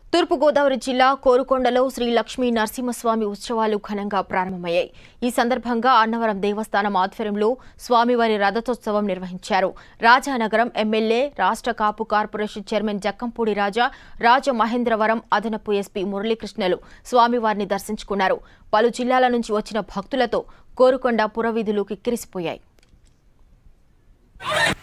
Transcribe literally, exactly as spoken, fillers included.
తూర్పు గోదావరి జిల్లా కోరుకొండలో శ్రీ లక్ష్మీ నరసింహస్వామి ఉత్సవాలు ఘనంగా ప్రారంభమయ్యాయి. ఈ సందర్భంగా అన్నవరం దేవస్థానం ఆధ్వర్యంలో స్వామివారి రథోత్సవం నిర్వహించారు. రాజానగరం ఎమ్మెల్యే, రాష్ట్ర కాపు కార్పొరేషన్ చైర్మన్ జక్కంపూడి రాజా, రాజమహేంద్రవరం అదనపు ఎస్పీ మురళీకృష్ణలు స్వామివారిని దర్శించుకున్నారు. పలు జిల్లాల నుంచి వచ్చిన భక్తులతో కోరుకొండ పురవీధులు కిక్కిరిసిపోయాయి.